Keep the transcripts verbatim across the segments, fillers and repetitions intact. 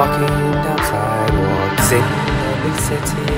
walking down sidewalks in a big city.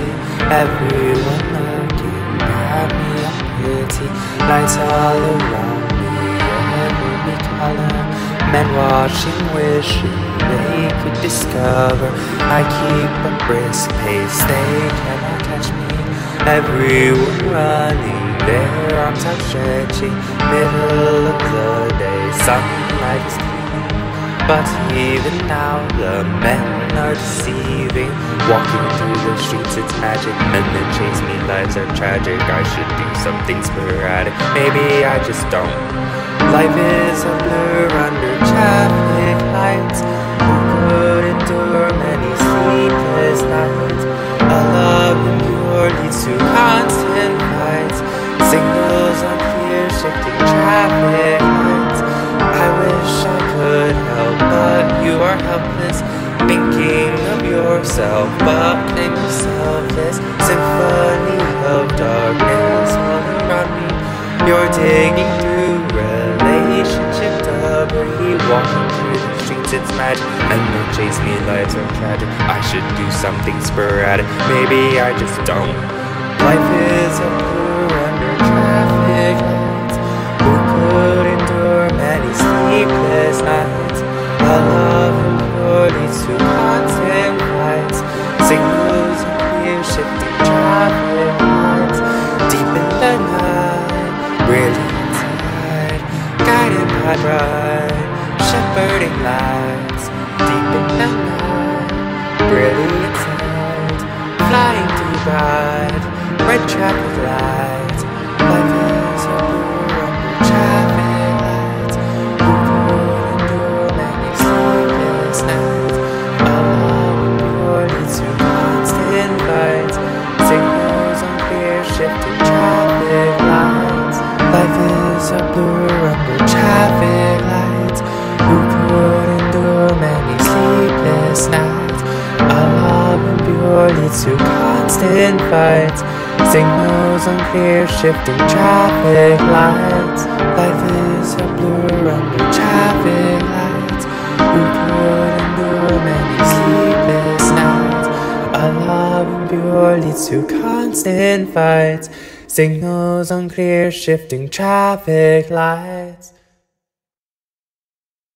Everyone looking at me, I'm pretty. Lights all around me, every color. Men watching, wishing they could discover. I keep a brisk pace, they cannot catch me. Everyone running, their arms outstretching. Middle of the day, sunlight is clean. But even now the men are deceiving. Walking through the streets, it's magic. Men that chase me, lives are tragic. I should do something sporadic, maybe I just don't. Life is a blur under traffic lights. Who could endure many sleepless nights? A love impure leads to constant fights. Signals unclear, shifting traffic lights. I wish I could help, but you are helpless. Thinking of yourself, but claim you're selfless. Symphony of darkness all around me. You're digging through relationship debris. Walking through the streets, it's magic. And they chase me, lives are tragic. I should do something sporadic, maybe I just don't. Life is a blur under traffic lights. Who could endure many sleepless nights? A love impure leads to constant fights. Signals appear, shifting traffic lights. Deep in the night, really inside, guided by bright, shepherding lights. Deep in the night, really inside, flying too bright, red traffic lights. Life is a blur under traffic lights. Who could endure many sleepless nights? A love impure leads to constant fights. Signals unclear, shifting traffic lights. Life is a blur under traffic lights. Who could endure many sleepless nights? A love impure leads to constant fights. Signals unclear, shifting traffic lights. Life is a blur under traffic lights. Who could endure many sleepless nights? A love impure leads to constant fights. Signals unclear, shifting traffic lights.